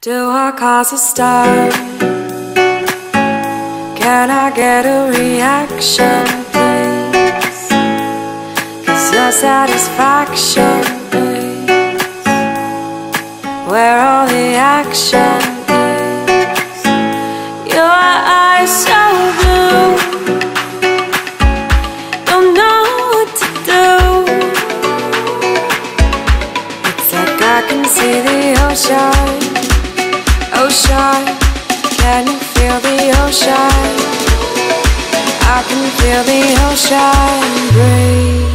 Do I cause a stir? Can I get a reaction, please? 'Cause your satisfaction is where all the action is. Your eyes so blue, don't know what to do. It's like I can see the ocean. Ocean, can you feel the ocean? I can feel the ocean breathe.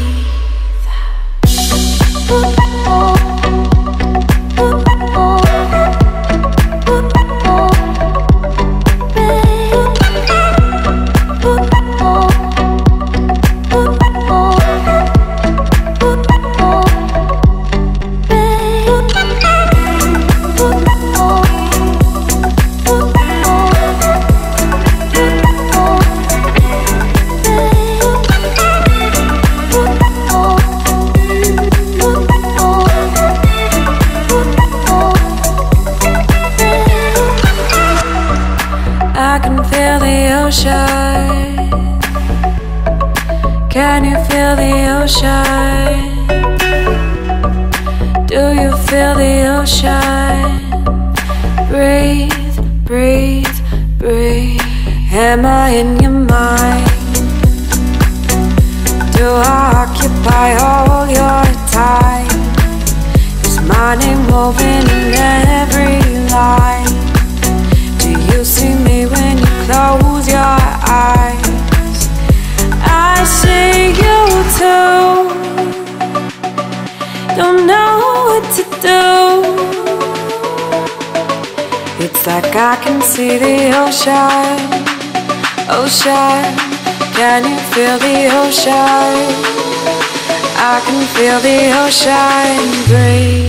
I can feel the ocean. Can you feel the ocean? Do you feel the ocean? Breathe, breathe, breathe. Am I in your mind? Do I occupy all your time? Is my name woven in every line? Do you see me when you close your eyes? I see you too. Don't know what to do. It's like I can see the ocean. Ocean, can you feel the ocean? I can feel the ocean breathe.